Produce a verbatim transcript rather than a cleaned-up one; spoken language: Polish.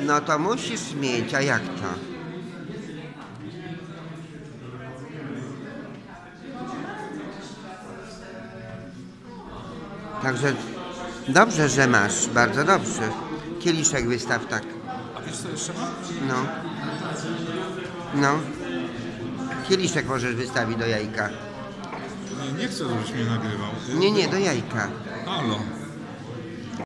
No to musisz mieć, a jak to? Także dobrze, że masz, bardzo dobrze. Kieliszek wystaw tak. A wiesz co jeszcze mam? No. No. Kieliszek możesz wystawić do jajka. Nie, nie chcę, żebyś mnie nagrywał. Nie, nie, do jajka. Halo.